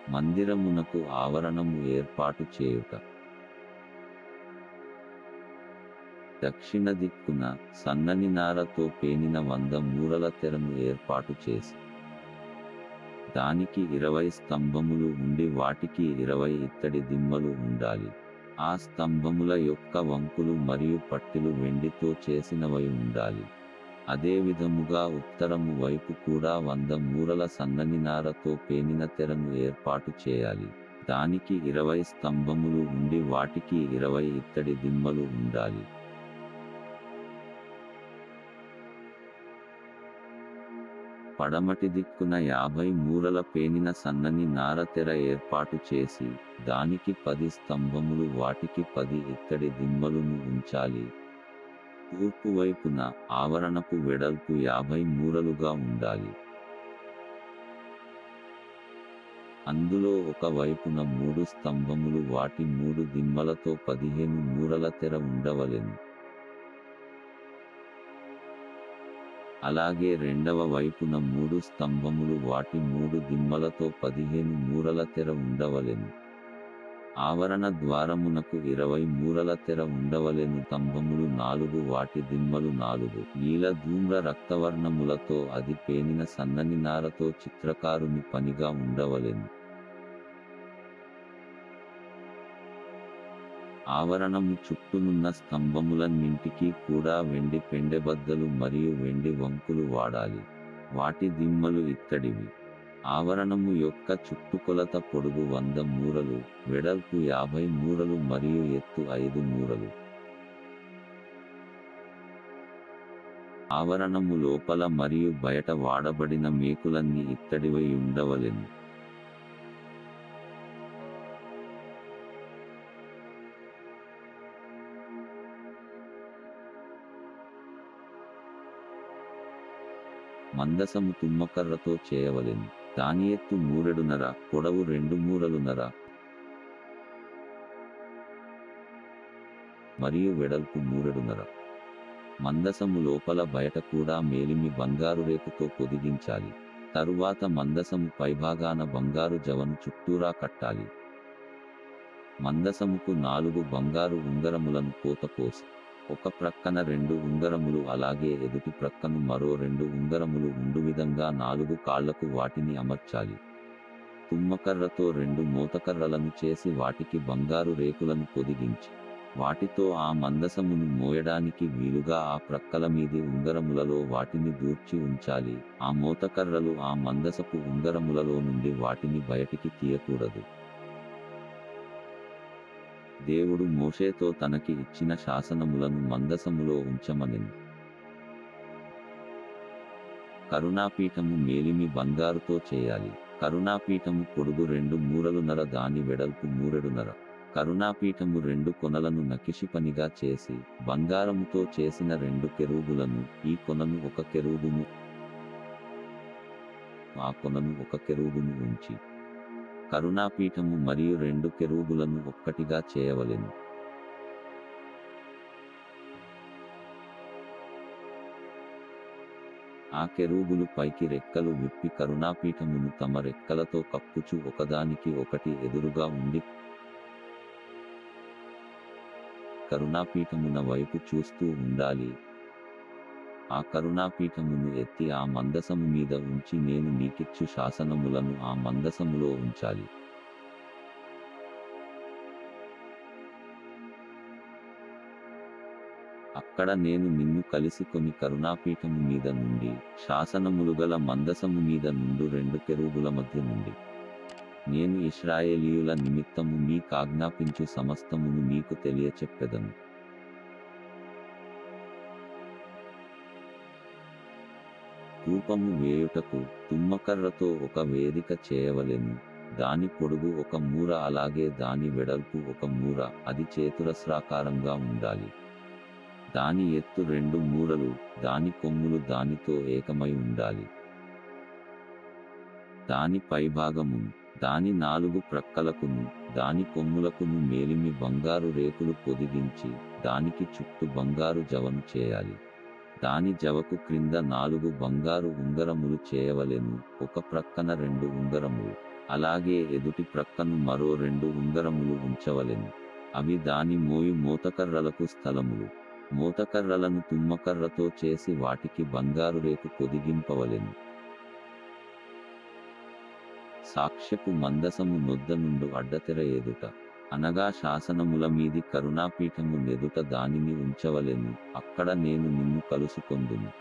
మందిరమునకు ఆవరణము ఏర్పాటు చేయుట. దక్షిణ దిక్కున సన్నని నారతో పేనిన 100 మూరల తెరను ఏర్పాటు చేసి దానికి 20 స్తంభములు ఉండి వాటికి 20 ఇత్తడి దిమ్మలు ఉండాలి. ఆ స్తంభముల యొక్క వంకులు మరియు పట్టిలు వెండితో చేసినవై ఉండాలి. అదే విధముగా ఉత్తరము వైపు కూడా 100 మూరల సన్నని నారతో పేనిన తెరను ఏర్పాటు చేయాలి. దానికి 20 స్తంభములు ఉండి వాటికి 20 ఇత్తడి దిమ్మలు ఉండాలి. పడమటి దిక్కున 50 మూరల పేనిన సన్నని నార తెర ఏర్పాటు చేసి దానికి 10 స్తంభములు వాటికి 10 ఇత్తడి దిమ్మలును ఉంచాలి. తూర్పు వైపున ఆవరణపు వెడల్పు 50 మూరలుగా ఉండాలి. అందులో ఒక వైపున 3 స్తంభములు వాటి 3 దిమ్మలతో 15 మూరల తెర ఉండవలెను. అలాగే రెండవ వైపున 3 స్తంభములు వాటి 3 దిమ్మలతో 15 మూరల తెర ఉండవలెను. ఆవరణ ద్వారమునకు 20 మూరల తెర ఉండవలెను. స్తంభములు 4 వాటి దిమ్మలు 4 నీల ధూమ్ర రక్తవర్ణములతో అది పేనిన సన్నని నారతో చిత్రకారుని పనిగా ఉండవలెను. ఆవరణము చుట్టూనున్న స్తంభములన్నింటికీ కూడా వెండి పెండెబద్దలు మరియు వెండి వంకులు వాడాలి. వాటి దిమ్మలు ఇత్తడివి. ఆవరణము యొక్క చుట్టుకొలత పొడుగు 100 మూరలు, వెడల్పు 50 మూరలు మరియు ఎత్తు 5 మూరలు. ఆవరణము లోపల మరియు బయట వాడబడిన మేకులన్నీ ఇత్తడివై ఉండవలెను. మందసము తుమ్మకర్రతో చేయవలెను. దాని ఎత్తు 3 మూరెడున్నర, పొడవు 2 మూరలున్నర మరియు వెడల్పు 3 మూరెడున్నర. మందసము లోపల బయట కూడా మేలిమి బంగారు రేకుతో పొదిగించాలి. తరువాత మందసము పైభాగాన బంగారు జవను చుట్టూరా కట్టాలి. మందసముకు 4 బంగారు ఉంగరములను పోతపోసి ఒక ప్రక్కన 2 ఉంగరములు అలాగే ఎదుటి ప్రక్కను మరో 2 ఉంగరములు ఉండు విధంగా 4 కాళ్లకు వాటిని అమర్చాలి. తుమ్మకర్రతో 2 మోతకర్రలను చేసి వాటికి బంగారు రేకులను పొదిగించి వాటితో ఆ మందసమును మోయడానికి వీలుగా ఆ ప్రక్కల మీది ఉంగరములలో వాటిని దూర్చి ఉంచాలి. ఆ మోతకర్రలు ఆ మందసపు ఉంగరములలో నుండి వాటిని బయటికి తీయకూడదు. దేవుడు మోషేతో తనకి ఇచ్చిన శాసనములను మందసములో ఉంచమనెను. కరుణాపీఠము మేలిమి బంగారుతో చేయాలి. కరుణాపీఠము పొడుగు 2 మూరలున్నర, దాని వెడల్పు 3 మూరెడున్నర. కరుణాపీఠము 2 కొనలను నకిషిపనిగా చేసి బంగారముతో చేసిన 2 కెరూబులను, ఈ కొనను ఒక కెరూబును ఆ కొనను ఒక కెరూబును ఉంచి కరుణాపీఠము మరియు 2 కెరూబులను ఒక్కటిగా చేయవలెను. ఆ కెరూబులు పైకి రెక్కలు విప్పి కరుణాపీఠమును తమ రెక్కలతో కప్పుచు ఒకదానికి ఒకటి ఎదురుగా ఉండి కరుణాపీఠమున వైపు చూస్తూ ఉండాలి. ఆ కరుణాపీఠమును ఎత్తి ఆ మందసము మీద ఉంచి నేను నీకిచ్చు శాసనములను ఆ మందసములో ఉంచాలి. అక్కడ నేను నిన్ను కలిసికొని కరుణాపీఠము మీద నుండి శాసనములుగల మందసము మీద నుండు 2 కెరూబుల మధ్య నుండి నేను ఇశ్రాయేలీయుల నిమిత్తము మీకాజ్ఞాపించు సమస్తమును నీకు తెలియచెప్పెదను. ధూపము వేయుటకు తుమ్మకర్రతో ఒక వేదిక చేయవలెను. దాని పొడుగు 1 మూర అలాగే దాని వెడల్పు 1 మూర, అది చతురస్రాకారంగా ఉండాలి. దాని ఎత్తు 2 మూరలు, దాని కొమ్ములు దానితో ఏకమై ఉండాలి. దాని పైభాగమును, దాని 4 ప్రక్కలకును, దాని కొమ్ములకును మేలిమి బంగారు రేకులు పొదిగించి దానికి చుట్టూ బంగారు జవను చేయాలి. దాని జవకు క్రింద 4 బంగారు ఉంగరములు చేయవలెను, ఒక ప్రక్కన 2 ఉంగరములు. అలాగే ఎదుటి ప్రక్కను మరో 2 ఉంగరములు ఉంచవలెను. అవి దాని మోయు మోతకర్రలకు స్థలములు. మోతకర్రలను తుమ్మకర్రతో చేసి వాటికి బంగారు రేకు పొదిగింపవలెను. సాక్ష్యపు మందసము నొద్ద నుండు అడ్డతెర ఎదుట, అనగా శాసనముల మీది కరుణాపీఠము నెదుట దానిని ఉంచవలెను. అక్కడ నేను నిన్ను కలుసుకొందును.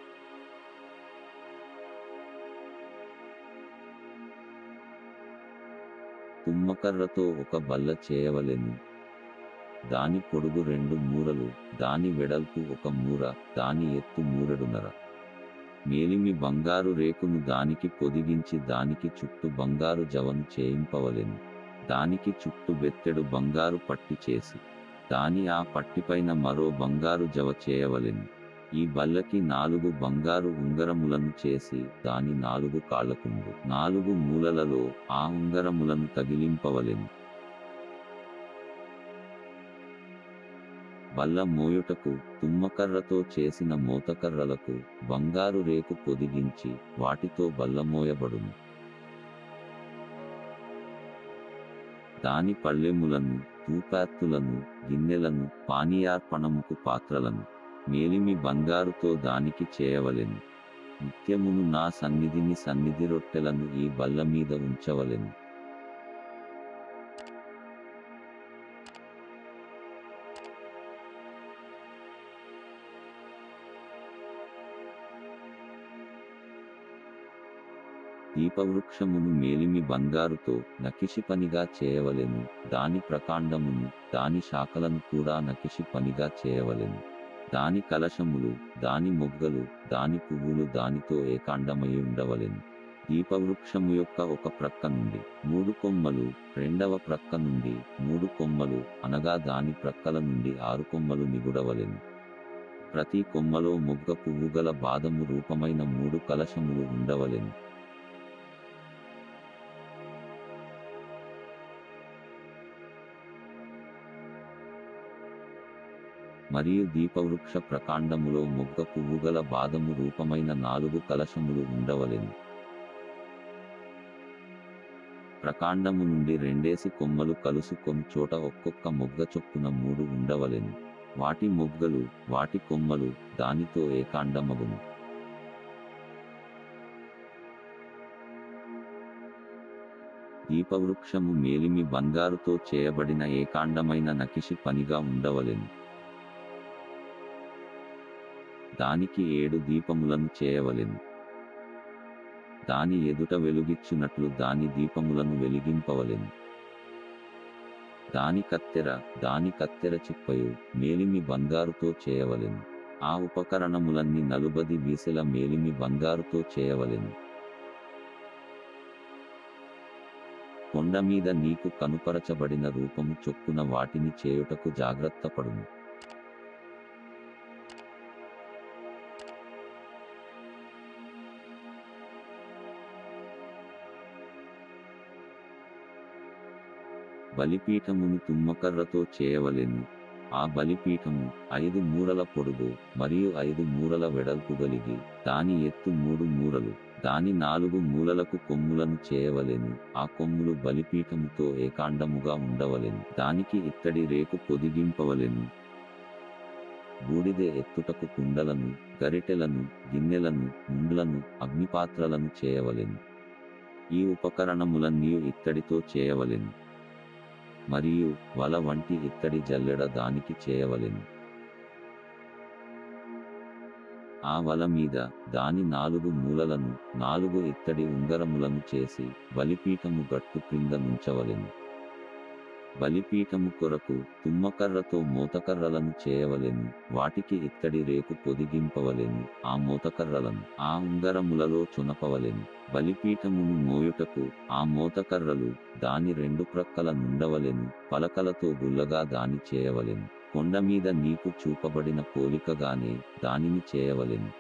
తుమ్మకర్రతో ఒక బల్ల చేయవలెను. దాని పొడుగు 2 మూరలు, దాని వెడల్పు 1 మూర, దాని ఎత్తు మూరెడున్నర. మేలిమి బంగారు రేకును దానికి పొదిగించి దానికి చుట్టూ బంగారు జవను చేయింపవలెను. దానికి చుట్టూ బెత్తెడు బంగారు పట్టి చేసి, దాని ఆ పట్టిపైన మరో బంగారు జవ చేయవలెను. ఈ బల్లకి 4 బంగారు ఉంగరములను చేసి, దాని 4 కాళ్లకుండు 4 మూలలలో ఆ ఉంగరములను తగిలింపవలెను. బల్ల మోయుటకు తుమ్మకర్రతో చేసిన మోతకర్రలకు బంగారు రేకు పొదిగించి, వాటితో బల్ల మోయబడును. దాని పళ్ళెములను, తూపాత్తులను, గిన్నెలను, పానీయార్పణముకు పాత్రలను మేలిమి బంగారుతో దానికి చేయవలెను. నిత్యమును నా సన్నిధిని సన్నిధి రొట్టెలను ఈ బల్ల మీద ఉంచవలెను. దీపవృక్షమును మేలిమి బంగారుతో నకిషి పనిగా చేయవలెను. దాని ప్రకాండమును, దాని శాఖలను కూడా నకిషి పనిగా చేయవలెను. దాని కలశములు, దాని మొగ్గలు, దాని పువ్వులు దానితో ఏకాండమై ఉండవలెను. దీపవృక్షము యొక్క ఒక ప్రక్క నుండి 3 కొమ్మలు, రెండవ ప్రక్క నుండి 3 కొమ్మలు, అనగా దాని ప్రక్కల నుండి 6 కొమ్మలు నిగుడవలెను. ప్రతి కొమ్మలో మొగ్గ పువ్వుగల బాదము రూపమైన 3 కలశములు ఉండవలెను. మరియు దీపవృక్ష ప్రకాండములో మొగ్గ పువ్వుగల బాదము రూపమైన 4 కలశములు ఉండవలెను. ప్రకాండము నుండి 2 కొమ్మలు కలుసుకొని చోట ఒక్కొక్క మొగ్గ చొప్పున 3 ఉండవలెను. వాటి మొగ్గలు, వాటి కొమ్మలు దానితో ఏకాండమగును. దీపవృక్షము మేలిమి బంగారుతో చేయబడిన ఏకాండమైన నకిషి పనిగా ఉండవలెను. దానికి 7 దీపములను చేయవలెను. దాని ఎదుట వెలుగిచ్చునట్లు దాని దీపములను వెలిగింపవలెను. దాని కత్తెర చిప్పయు మేలిమి బంగారుతో చేయవలెను. ఆ ఉపకరణములన్నీ 40 వీసెల మేలిమి బంగారుతో చేయవలెను. కొండ మీద నీకు కనుపరచబడిన రూపము చొప్పున వాటిని చేయుటకు జాగ్రత్తపడుము. బలిపీఠమును తుమ్మకర్రతో చేయవలెను. ఆ బలిపీఠము 5 మూరల పొడుగు మరియు 5 మూరల వెడల్పు గలిగి, దాని ఎత్తు 3 మూరలు, దాని 4 మూలలకు కొమ్ములను చేయవలెను. ఆ కొమ్ములు బలిపీఠముతో ఏకాండముగా ఉండవలెను. దానికి ఇత్తడి రేకు పొదిగింపవలెను. బూడిదె ఎత్తుటకు కుండలను, గరిటెలను, గిన్నెలను, ముండ్లను, అగ్నిపాత్రలను చేయవలెను. ఈ ఉపకరణములన్నీ ఇత్తడితో చేయవలెను. మరియు వల వంటి ఇత్తడి జల్లెడ దానికి చేయవలెను. ఆ వల మీద దాని 4 మూలలను 4 ఇత్తడి ఉంగరములను చేసి బలిపీఠము గట్టు క్రింద నుంచవలెను. బలిపీఠము కొరకు తుమ్మకర్రతో మోతకర్రలను చేయవలెను. వాటికి ఇత్తడి రేకు పొదిగింపవలెను. ఆ మోతకర్రలను ఆ ఉంగరములలో చునపవలెను. బలిపీఠమును మోయుటకు ఆ మోతకర్రలు దాని 2 ప్రక్కల నుండవలెను. పలకలతో గుల్లగా దాని చేయవలెను. కొండ మీద నీకు చూపబడిన పోలికగానే దానిని చేయవలెను.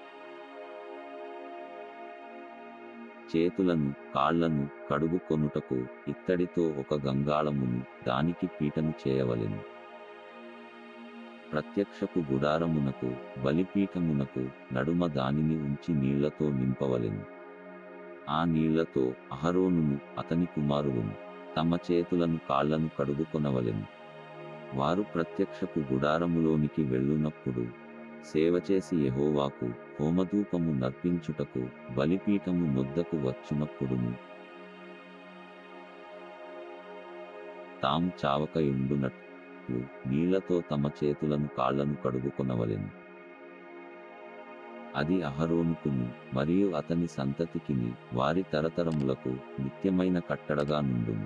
చేతులను, కాళ్లను కడుగుకొనుటకు ఇత్తడితో ఒక గంగాళమును, దానికి పీటను చేయవలెను. ప్రత్యక్షపు గుడారమునకు, బలిపీఠమునకు నడుమ దానిని ఉంచి నీళ్లతో నింపవలెను. ఆ నీళ్లతో అహరోనును అతని కుమారులను తమ చేతులను కాళ్లను కడుగుకొనవలెను. వారు ప్రత్యక్షపు గుడారములోనికి వెళ్ళునప్పుడు సేవచేసి యెహోవాకు హోమధూపము నర్పించుటకు బలిపీఠము నొద్దకు వచ్చునప్పుడును తాము చావకయుండునట్లు నీళ్లతో తమ చేతులను కాళ్లను కడుగుకొనవలెను. అది అహరోనుకును మరియు అతని సంతతికిని వారి తరతరములకు నిత్యమైన కట్టడగా నుండును.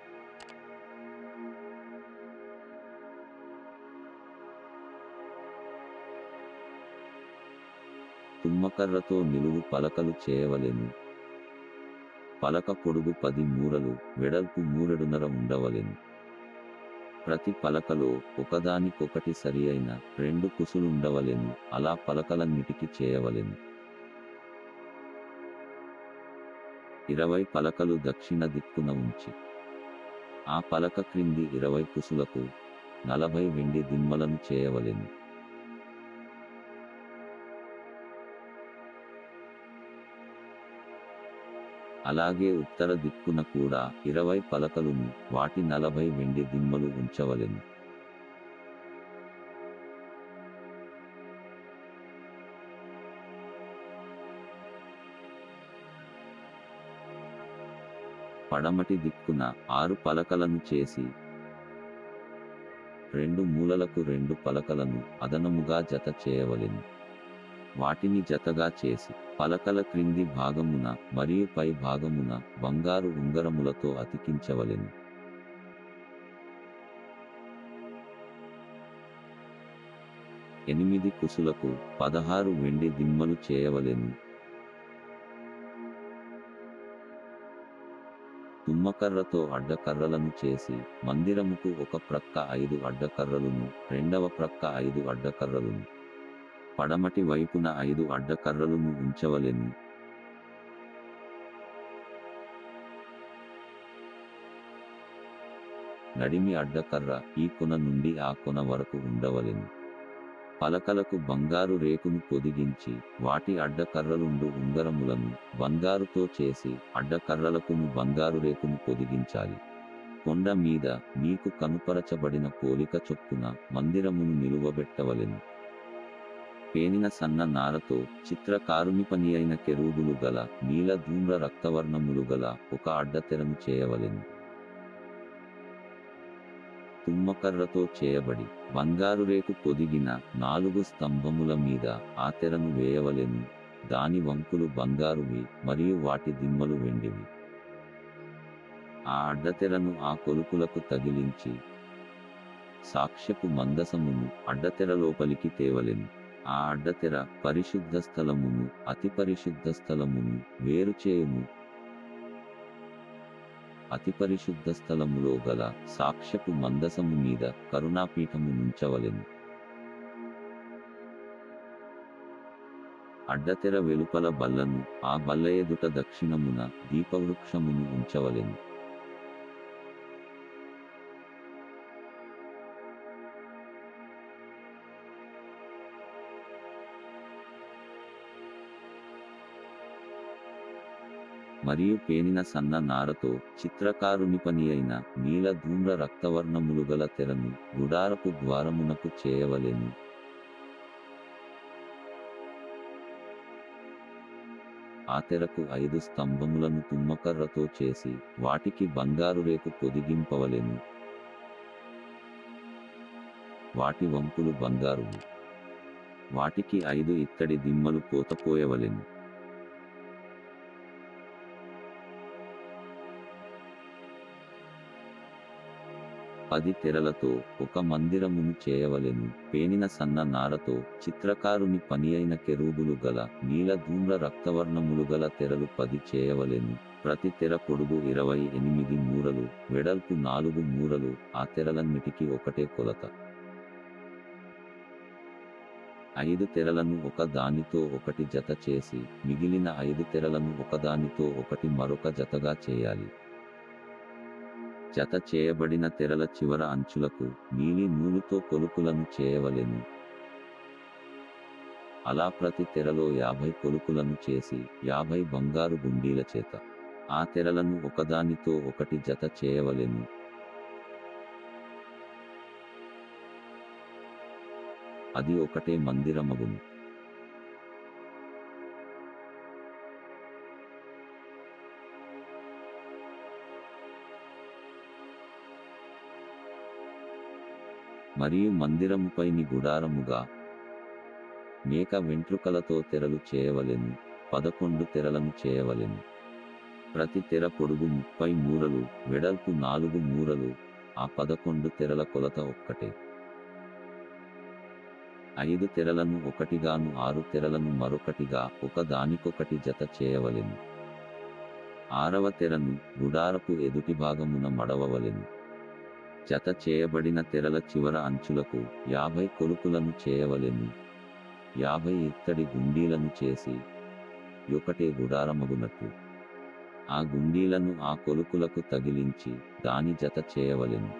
తుమ్మకర్రతో నిలువు పలకలు చేయవలెను. పలక పొడుగు 10 మూరలు, వెడల్పు మూరెడున్నర ఉండవలెను. ప్రతి పలకలో ఒకదానికొకటి సరియైన 2 కుసులుండవలెను. అలా పలకలన్నిటికి చేయవలెను. 20 పలకలు దక్షిణ దిక్కున ఉంచి ఆ పలక క్రింది 20 కుసులకు 40 వెండి దిమ్మలను చేయవలెను. అలాగే ఉత్తర దిక్కున కూడా 20 పలకలును వాటి 40 వెండి దిమ్మలు ఉంచవలెను. పడమటి దిక్కున 6 పలకలను చేసి 2 మూలలకు 2 పలకలను అదనముగా జత చేయవలెను. వాటిని జతగా చేసి పలకల క్రింది భాగమున మరియు పై భాగమున బంగారు ఉంగరములతో అతికించవలెను. 8 కుసులకు 16 వెండి దిమ్మలు చేయవలెను. తుమ్మకర్రతో అడ్డకర్రలను చేసి మందిరముకు ఒక ప్రక్క 5 అడ్డకర్రలును రెండవ ప్రక్క 5 అడ్డకర్రలును పడమటి వైపున 5 అడ్డకర్రలును ఉంచవలెను. నడిమి అడ్డకర్ర ఈ కొన నుండి ఆ కొన వరకు ఉండవలెను. పలకలకు బంగారు రేకును పొదిగించి వాటి అడ్డకర్రలుండు ఉంగరములను బంగారుతో చేసి అడ్డకర్రలకును బంగారు రేకును పొదిగించాలి. కొండ మీద నీకు కనుపరచబడిన పోలిక చొప్పున మందిరమును నిలువబెట్టవలెను. పేనిన సన్న నారతో చిత్రకారుని పని అయిన కెరూబులు గల నీల ధూమ్ర రక్తవర్ణములు గల ఒక అడ్డతెరను చేయవలెను. తుమ్మకర్రతో చేయబడి బంగారు రేకు పొదిగిన 4 స్తంభముల మీద ఆ తెరను వేయవలెను. దాని వంకులు బంగారువి మరియు వాటి దిమ్మలు వెండివి. ఆ అడ్డతెరను ఆ కొలుకులకు తగిలించి సాక్ష్యపు మందసమును అడ్డతెర లోపలికి తేవలెను. ఆ అడ్డతెర పరిశుద్ధ స్థలమును అతి పరిశుద్ధ స్థలమును వేరుచేయును. అతి పరిశుద్ధ స్థలములో గల సాక్ష్యపు మందసము మీద కరుణాపీఠము నుంచవలెను. అడ్డతెర వెలుపల బల్లను ఆ బల్ల ఎదుట దక్షిణమున దీపవృక్షమును ఉంచవలెను. మరియు పేనిన సన్న నారతో చిత్రకారుని పని అయిన నీల ధూమ్ర రక్తవర్ణములు గల తెరను గుడారపు ద్వారమునకు చేయవలెను. ఆ తెరకు 5 స్తంభములను తుమ్మకర్రతో చేసి వాటికి బంగారు రేకు పొదిగింపవలెను. వాటి వంపులు బంగారువి. వాటికి 5 ఇత్తడి దిమ్మలు పోతపోయవలెను. పది తెరలతో ఒక మందిరమును చేయవలెను. పేనిన సన్న నారతో చిత్రకారుని పని అయిన కెరూబులు గల నీల ధూమ్ర రక్తవర్ణములు గల తెరలు 10 చేయవలెను. ప్రతి తెర పొడుగు 28 మూరలు, వెడల్పు 4 మూరలు. ఆ తెరలన్నిటికీ ఒకటే కొలత. 5 తెరలను ఒక దానితో ఒకటి జత చేసి మిగిలిన 5 తెరలను ఒకదానితో ఒకటి మరొక జతగా చేయాలి. జత చేయబడిన తెరల చివర అంచులకు నీలి నూలుతో కొలుకులను చేయవలెను. అలా ప్రతి తెరలో 50 కొలుకులను చేసి 50 బంగారు గుండీల చేత ఆ తెరలను ఒకదానితో ఒకటి జత చేయవలెను. అది ఒకటే మందిరమగును. మరియు మందిరముపైని గుడారముగా మేక వెంట్రుకలతో తెరలు చేయవలెను. 11 తెరలను చేయవలెను. ప్రతి తెర పొడుగు 30 మూరలు, వెడల్పు 4 మూరలు. ఆ 11 తెరల కొలత ఒక్కటే. 5 తెరలను ఒకటిగాను 6 తెరలను మరొకటిగా ఒక దానికొకటి జత చేయవలెను. 6వ తెరను గుడారపు ఎదుటి భాగమున మడవవలెను. జత చేయబడిన తెరల చివర అంచులకు 50 కొలుకులను చేయవలెను. 50 ఇత్తడి గుండీలను చేసి ఒకటే గుడారమగునట్లు ఆ గుండీలను ఆ కొలుకులకు తగిలించి దాని జత చేయవలెను.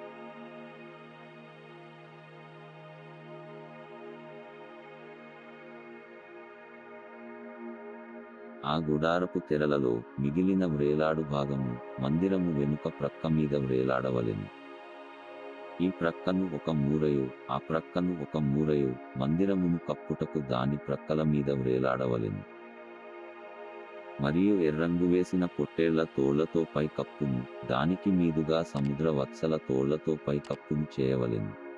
ఆ గుడారపు తెరలలో మిగిలిన వ్రేలాడు భాగము మందిరము వెనుక ప్రక్క మీద వ్రేలాడవలెను. ఈ ప్రక్కను ఒక మూరయు, ఆ ప్రక్కను ఒక మూరయు మందిరమును కప్పుటకు దాని ప్రక్కల మీద వ్రేలాడవలెను. మరియు ఎర్రంగు వేసిన పొట్టేళ్ల తోళ్లతో పై కప్పును, దానికి మీదుగా సముద్ర వత్సల తోళ్లతో పై కప్పును చేయవలెను.